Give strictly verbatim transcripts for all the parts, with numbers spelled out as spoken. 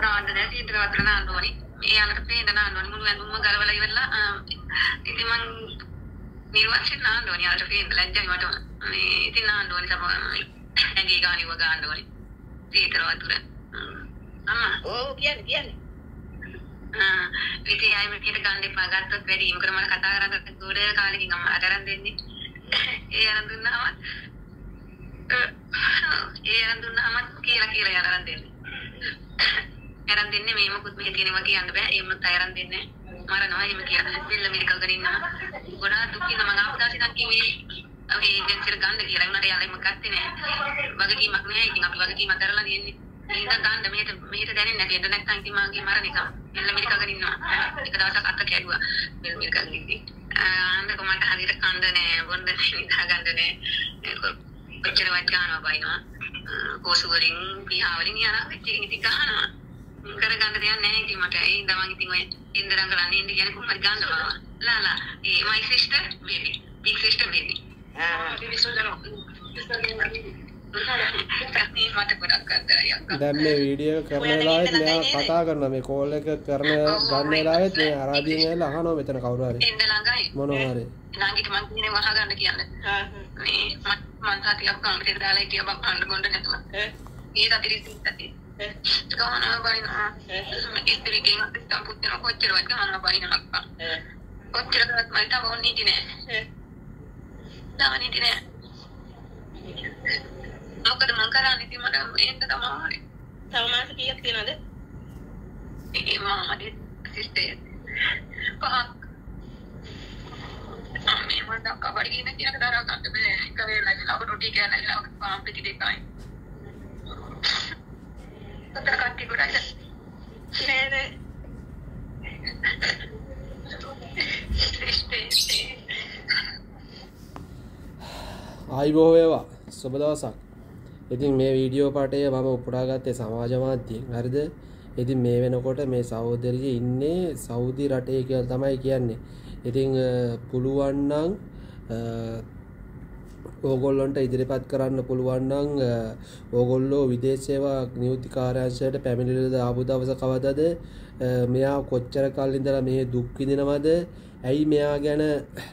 නාන්න සීතල වතුර නාන්න ඕනි. ඒ අනට පේන නාන්න ඕනි. මුළු ඇඳුම ගලවලා ඉවරලා ඉතින් මං නිර්වාචන නාන්න ඕනි. අර පේන ලැජ්ජයි මට. මේ ඉතින් නාන්න ඕනි තමයි. ඇඟේ ගානිව ගන්න ඕනි. සීතල වතුර. අම්මා ඔව් කියන්නේ කියන්නේ. ආ ඉතින් ආයෙ මෙතන ගන්න එපා. ගත්තොත් වැඩි. මොකද මම කතා කරලා ගොඩ කාලෙකින් අම්මා අරන් දෙන්නේ. ඒ අරන් දුන්නාම ඒ අරන් දුන්නාම කියලා කියලා අරන් දෙන්නේ. අරන් දෙන්නේ මේ මොකුත් මෙහෙ තියෙනවා කියන්න බෑ. ඒ මොකද අරන් දෙන්නේ. මරනවා එහෙම කියලා. දෙල්ල මෙලිකල් කරගෙන ඉන්නවා. ගොඩාක් දුකින් මම ආපදාසි නම් කිව්වේ අපි ඒජන්සියට ගන්න කියලා. උනාට යාළුවෙක් මම ගත්තේ නෑ. වගකීමක් නෑ. ඉතින් අපි වගකීමක් කරලා තියෙන්නේ. ඉතින් ගන්න මෙහෙට මෙහෙට දැනෙන්නේ නැති. එන්න නැත්නම් ඉතින් මගේ මරණ එක. දෙල්ල මෙලිකල් කරගෙන ඉන්නවා. එක දවසක් අත කැඩුවා. දෙල්ල මෙලිකල් ඉඳි. ආන්ද කොමන්ට හරියට කන්ද නෑ. බොන්න නිදා ගන්න නෑ. කොච්චර වත් ගන්නවා බයිනවා. කෝසු වලින් පියා වලින් යනවා. ඉතින් ඉතින් ගහනවා. කරගන්න දෙයක් නැහැ ඉතින් මට ඒ ඉඳන් මම ඉතින් ඔය ඉන්දරන් කරන්නේ ඉන්නේ කියන්නේ කොහොමද ගන්න බව. ලා ලා ඒ my sister baby big sister baby. ආ baby සෝදන. දැන් මේ වීඩියෝ එක කරන වෙලාවෙත් මෙයා කතා කරනවා මේ කෝල් එක කරන ගන්න වෙලාවෙත් මේ අරාබියෙන් ඇවිල්ලා අහනවා මෙතන කවුරු හරි. ඉන්න ළඟයි. මොනවා හරි. ළඟිට මං කියන්නේ වහ ගන්න කියන්නේ. ආ මේ මං සතියක් කම්පියුටර් දාලා හිටියා බක් කන්න ගොන්න නැතුව. ඈ ඒ රතිරිසිත් ඇති. ගාන බයිනා ඉස්තරිකෙන් සම්පූර්ණ කොච්චරවත් ගාන බයිනා අක්කා කොච්චරවත් මම තාම ඕනේ නෑ තාම නෑ මොකද මං කරන්නේ ඉතින් මට එන්න තමයි තව මාස කීයක් තියෙනවද ඒ මාමගේ සිස්ටර් පහක් අම්මේ මට කවරි කියන කියන දරා ගන්න බෑ එක වෙලාවක රොටි කෑනලා පාම් පිටි දෙකයි Otra categoría. Nene. ආයිබෝ වේවා සුබ දවසක්. ඉතින් මේ වීඩියෝ පාඩය මම උපුටා ගත්තේ සමාජ මාධ්‍යයෙන්. හරිද? ඉතින් මේ වෙනකොට මේ සහෝදරිය ඉන්නේ සෞදි රටේ කියලා තමයි කියන්නේ. ඉතින් පුළුවන් නම් ඕගොල්ලොන්ට ඉදිරිපත් කරන්න පුළුවන් නම් ඕගොල්ලෝ විදේශ සේවා නියුක්ති කාර්යාංශයට පැමිණිලිද ආපු දවස කවදද මෙයා කොච්චර කල් ඉඳලා මේ දුක් විඳිනවද ඇයි මෙයා ගැන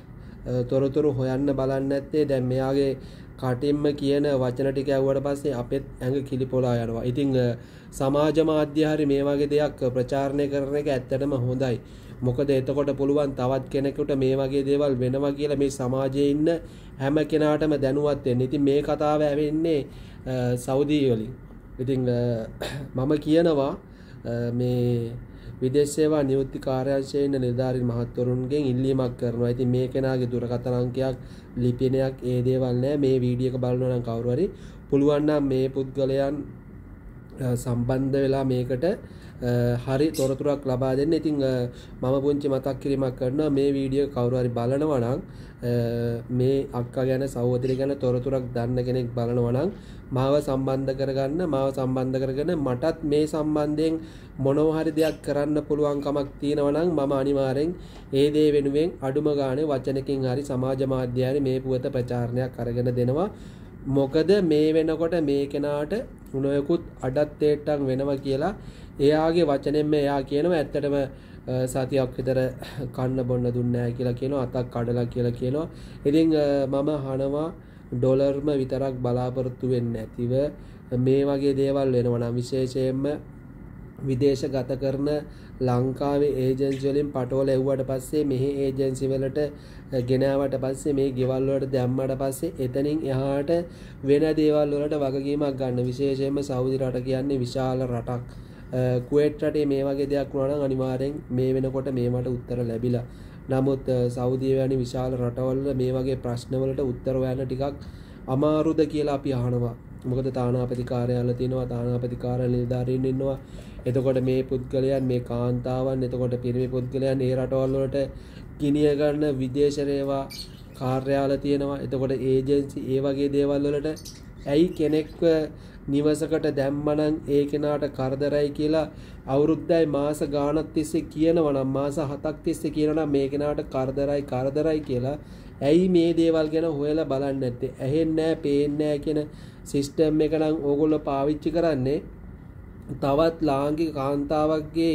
තොරතුරු හොයන්න බලන්නේ නැත්තේ දැන් මෙයාගේ කටින්ම කියන වචන ටික ඇහුවට පස්සේ අපෙත් ඇඟ කිලිපොලා යනවා. ඉතින් සමාජ මාධ්‍ය හරි මේ වගේ දෙයක් ප්‍රචාරණය කරන එක ඇත්තටම හොඳයි. මොකද එතකොට පුළුවන් තවත් කෙනෙකුට මේ වගේ දේවල් වෙනවා කියලා මේ සමාජයේ ඉන්න හැම කෙනාටම දැනුවත් වෙන්න. ඉතින් මේ කතාව ඇවෙන්නේ සෞදි වලින්. ඉතින් මම කියනවා මේ විදේශ සේවා නියුක්ති කාර්යාංශයේ ඉන්න නිලධාරීන් මහත්වරුන්ගෙන් ඉල්ලීමක් කරනවා. ඉතින් මේ කෙනාගේ දුරකථන අංකයක් ලිපිනයක් ඒ දේවල් නැහැ. මේ වීඩියෝ එක බලනවා නම් කවුරු හරි පුළුවන් නම් මේ පුද්ගලයන් සම්බන්ධ වෙලා මේකට හරි තොරතුරක් ලබා දෙන්න. ඉතින් මම පුංචි මතක් කිරීමක් කරනවා මේ වීඩියෝ කවුරු හරි බලනවා නම් මේ අක්කා ගැන සහෝදරිය ගැන තොරතුරක් දන්න කෙනෙක් බලනවා නම් මාව සම්බන්ධ කරගන්න. මාව සම්බන්ධ කරගෙන මටත් මේ සම්බන්ධයෙන් මොනවා හරි දෙයක් කරන්න පුළුවන් කමක් තියෙනවා නම් මම අනිවාර්යෙන් ඒ දේ වෙනුවෙන් අඩුම ගානේ වචනකින් හරි සමාජ මාධ්‍යයේ මේ පුවත ප්‍රචාරණයක් අරගෙන දෙනවා. මොකද මේ වෙනකොට මේ කෙනාට උණයකුත් අඩත් තේට්ටම් වෙනවා කියලා එයාගේ වචනෙන්ම එයා කියනවා. ඇත්තටම සතියක් විතර කන්න බොන්න දුන්නේ නැහැ කියලා කියනවා. අතක් කඩලා කියලා කියනවා. ඉතින් මම අහනවා ඩොලර්ම විතරක් බලාපොරොත්තු වෙන්නේ නැතිව මේ වගේ දේවල් වෙනවා නම් විශේෂයෙන්ම විදේශගත කරන ලංකාවේ ඒජන්සි වලින් පටෝල එව්වට පස්සේ මෙහි ඒජන්සි වලට ගෙනාවට පස්සේ මේ ගෙවල් වලට දැම්මට පස්සේ එතනින් එහාට වෙන දේවල් වලට වගකීමක් ගන්න. විශේෂයෙන්ම සෞදි රට කියන්නේ විශාල රටක්. කුවේට් රටේ මේ වගේ දෙයක් වුණා නම් අනිවාර්යෙන් මේ වෙනකොට මේවට උත්තර ලැබිලා. නමුත් සෞදිය වැනි විශාල රටවල මේ වගේ ප්‍රශ්න වලට උත්තර හොයන්න ටිකක් අමාරුද කියලා අපි අහනවා. මොකද තානාපති කාර්යාලය තියෙනවා, තානාපති කාර්යාලය නිලධාරීන් ඉන්නවා. එතකොට මේ පුද්ගලයන් මේ කාන්තාවන් එතකොට පිරිමි පුද්ගලයන් ඒ රටවල් වලට ගිනිය ගන්න විදේශ සේවා කාර්යාලය තියෙනවා. එතකොට ඒජන්සි ඒ වගේ දේවල් වලට ඇයි කෙනෙක්ව නිවසකට දැම්මනම් ඒ කෙනාට කරදරයි කියලා අවුරුද්දයි මාස ගාණක් තිස්සේ කියනවා නම් මාස හතක් තිස්සේ කියනවා නම් මේ කෙනාට කරදරයි කරදරයි කියලා ඇයි මේ දේවල් ගැන හොයලා බලන්නේ නැත්තේ? ඇහෙන්නේ නැහැ, පේන්නේ නැහැ කියන සිස්ටම් එක නම් ඕගොල්ලෝ පාවිච්චි කරන්නේ තවත් ලාංකික කාන්තාවක්ගේ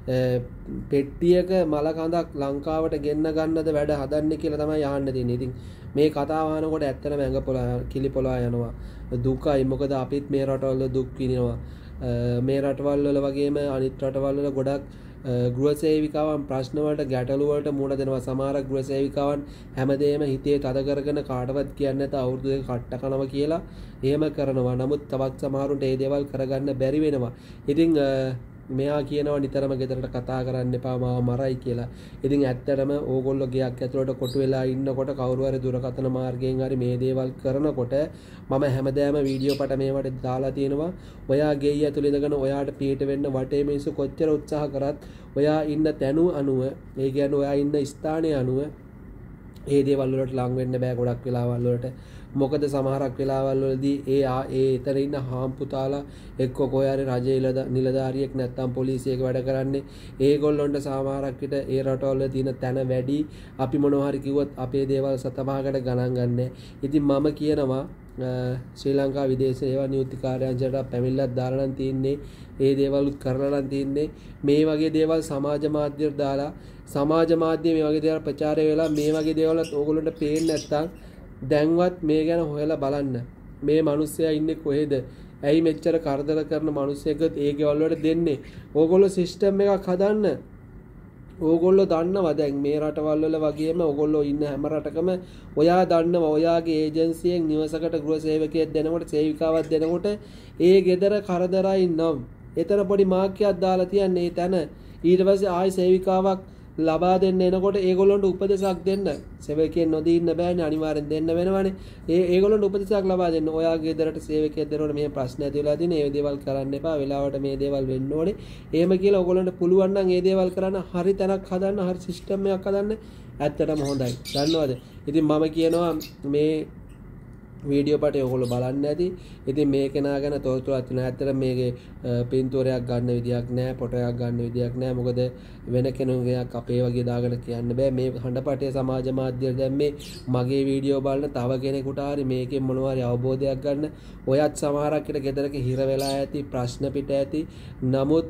පෙට්ටියක මල කඳක් ලංකාවට ගෙන්න ගන්නද වැඩ හදන්නේ කියලා තමයි අහන්න දෙන්නේ. ඉතින් මේ කතාව අහනකොට ඇත්තටම ඇඟ පොළා කිලි පොළා යනවා. දුකයි. මොකද අපිත් මේ රටවල දුක් විඳිනවා. මේ රටවල් වල වගේම අනිත් රටවල් වල ගොඩක් ගෘහ සේවිකාවන් ප්‍රශ්න වලට ගැටලු වලට මුහුණ දෙනවා. සමහර ගෘහ සේවිකාවන් හැමදේම හිතේ තද කරගෙන කාටවත් කියන්නේ නැත අවුරුදු දෙක කට්ට කනවා කියලා එහෙම කරනවා. නමුත් තවත් සමහරුන්ට මේ දේවල් කරගන්න බැරි වෙනවා. ඉතින් මෙයා කියනවා නිතරම ගෙදරට කතා කරන්න එපා මාව මරයි කියලා. ඉතින් ඇත්තටම ඕගොල්ලෝ ගයක් ඇතුළට කොටු වෙලා ඉන්නකොට කවුරු හරි දුරකථන මාර්ගයෙන් හරි මේ දේවල් කරනකොට මම හැමදාම වීඩියෝ පට මේවට දාලා තියෙනවා. ඔයා ගෙයි ඇතුළේ ඉඳගෙන ඔයාට පීට වෙන්න වටේ මිනිස්සු කොච්චර උත්සාහ කරත් ඔයා ඉන්න තැනු අනුව ඒ කියන්නේ ඔයා ඉන්න ස්ථානයේ අනුව ඒ දේවල් වලට ලං වෙන්න බෑ ගොඩක් වෙලාවල් වලට. මොකද සමහරක් වෙලාවල් වලදී ඒ ඒ එතන ඉන්න හාම්පුතාලා එක්ක කොහේ හරි රජයේ නිලධාරියෙක් නැත්නම් පොලිසියක වැඩ කරන්නේ. ඒගොල්ලොන්ට සමහරක් විට ඒ රටවල තියෙන තැන වැඩි. අපි මොනවා හරි කිව්වොත් අපේ දේවල් සතපහකට ගණන් ගන්නෑ. ඉතින් මම කියනවා ශ්‍රී ලංකා විදේශ සේවා නියුක්ති කාර්යාංශයට පැමිණිල්ලක් දාලා නම් තියෙන්නේ. ඒ දේවල් කරලා නම් තියෙන්නේ. මේ වගේ දේවල් සමාජ මාධ්‍යවල දාලා සමාජ මාධ්‍ය මේ වගේ දේවල් ප්‍රචාරය වෙලා මේ වගේ දේවල් ඕගොල්ලන්ට පේන්නේ නැත්නම් දැන්වත් මේ ගැන හොයලා බලන්න. මේ මිනිස්සයා ඉන්නේ කොහෙද? ඇයි මෙච්චර කරදර කරන මිනිස්සෙක්වත් ඒ ගෙවල් වලට දෙන්නේ? ඕගොල්ලෝ සිස්ටම් එකක් හදන්න. ඕගොල්ලෝ දන්නවා දැන් මේ රටවල් වල වගේම ඕගොල්ලෝ ඉන්න හැම රටකම ඔයා දන්නවා ඔයාගේ ඒජන්සියෙන් නිවසකට ගෘහ සේවකයෙක් දෙනකොට සේවිකාවක් දෙනකොට ඒ ගෙදර කරදරයි නම් එතන පොඩි මාක්කයක් දාලා තියන්නේ ඒ තැන. ඊට පස්සේ ආයි සේවිකාවක් ලබා දෙන්න එනකොට ඒගොල්ලන්ට උපදෙසක් දෙන්න. සේවකයෙක් නොදී ඉන්න බෑනේ අනිවාර්යෙන් දෙන්න වෙනවනේ. ඒ ඒගොල්ලන්ට උපදෙසක් ලබා දෙන්න. ඔයාගේ ගෙදරට සේවකයෙක් දෙනකොට මේ ප්‍රශ්න ඇති වෙලා තියෙන මේ දේවල් කරන්න එපා. වෙලාවට මේ දේවල් වෙන්න ඕනේ. එහෙම කියලා ඕගොල්ලන්ට පුළුවන් නම් මේ දේවල් කරන්න හරි තැනක් හදන්න, හරි සිස්ටම් එකක් හදන්න ඇත්තටම හොඳයි. දන්නවද? ඉතින් මම කියනවා මේ වීඩියෝ පටේ ඔයගොල්ලෝ බලන්න ඇති. ඉතින් මේ කෙනා ගැන තොරතුරක් තියෙනවා. ඇත්තට මේකේ පින්තූරයක් ගන්න විදියක් නැහැ, ෆොටෝයක් ගන්න විදියක් නැහැ. මොකද වෙන කෙනෙකුගේ අපේ වගේ දාගෙන කියන්න බෑ. මේ හඬපටේ සමාජ මාධ්‍ය දැන් මේ මගේ වීඩියෝ බලන තව කෙනෙකුට හරි මේකෙන් මොනවා හරි අවබෝධයක් ගන්න. ඔයත් සමහරක් විට ගෙදරක හිර වෙලා ඇති, ප්‍රශ්න පිට ඇති. නමුත්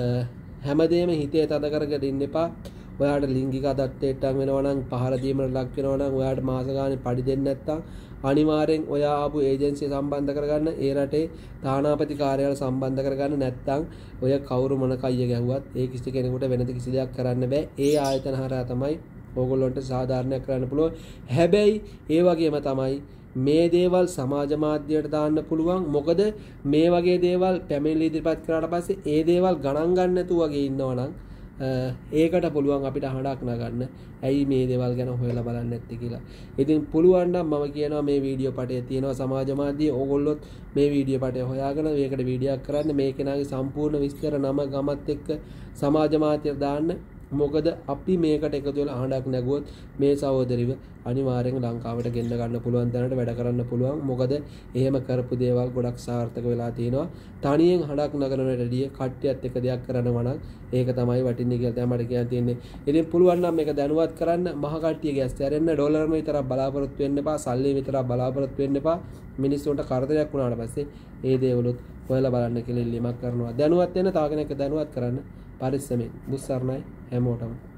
හැමදේම හිතේ තද කරගෙන ඉන්න එපා. ඔයාට ලිංගික අදත්වයටම් වෙනවා නම් පහර දීමකට ලක් වෙනවා නම් ඔයාට මාස ගානේ පඩි දෙන්නේ නැත්තම් අනිවාර්යෙන් ඔයා ආපු ඒජන්සිය සම්බන්ධ කරගන්න. ඒ රටේ තානාපති කාර්යාලය සම්බන්ධ කරගන්න. නැත්තම් ඔය කවුරු මොන කයිය ගැහුවත් ඒ කිසි කෙනෙකුට වෙනද කිසි දෙයක් කරන්න බෑ. ඒ ආයතන හරහා තමයි ඕගොල්ලොන්ට සාධාරණයක් කරන්න පුළුවන්. හැබැයි ඒ වගේම තමයි මේ දේවල් සමාජ මාධ්‍යයට දාන්න පුළුවන්. මොකද මේ වගේ දේවල් පැමිණිලි ඉදිරිපත් කරාට පස්සේ ඒ දේවල් ගණන් ගන්න නැතුව වගේ ඉන්නවනම් ඒකට පුළුවන් අපිට හඬක් නගන්න. ඇයි මේ දේවල් ගැන හොයලා බලන්නේ නැත්තේ කියලා. ඉතින් පුළුවන් නම් මම කියනවා මේ වීඩියෝ පටේ තියෙනවා සමාජ මාධ්‍යයේ ඕගොල්ලොත් මේ වීඩියෝ පටේ හොයාගෙන මේකට වීඩියෝක් කරන්න. මේ කෙනාගේ සම්පූර්ණ විස්තර නම ගමත් එක්ක සමාජ මාධ්‍යයට දාන්න. මොකද අපි මේකට එකතු වෙලා හඬක් නැගුවොත් මේ සහෝදරිව අනිවාර්යෙන් ලංකාවට ගෙන්න ගන්න පුළුවන් දැනට වැඩ කරන්න පුළුවන්. මොකද එහෙම කරපු දේවල් ගොඩක් සාර්ථක වෙලා තියෙනවා. තනියෙන් හඬක් නගන වැඩිය කට්ටියත් එක දෙයක් කරනවා නම් ඒක තමයි වටින්නේ කියලා තමයි මට කියන්න තියෙන්නේ. ඉතින් පුළුවන් නම් මේක දැනුවත් කරන්න. මහ කට්ටියගේ ඇස් ඇරෙන්න ඩොලර්ම විතරක් බලාපොරොත්තු වෙන්න එපා. සල්ලි විතරක් බලාපොරොත්තු වෙන්න එපා. මිනිස්සුන්ට කරදරයක් වුණාට පස්සේ ඒ දේවලුත් හොයලා බලන්න කියලා ඉල්ලීමක් කරනවා. දැනුවත් වෙන්න තව කෙනෙක් දැනුවත් කරන්න පරිස්සමෙන්. බුස්සර්ණයි හැමෝටම